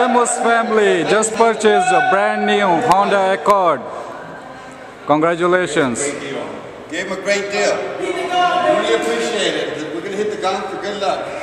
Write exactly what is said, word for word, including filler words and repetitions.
Lemus Family just purchased a brand new Honda Accord. Congratulations. Great deal. Gave him a great deal. Really appreciate it. We're going to hit the gong for good luck.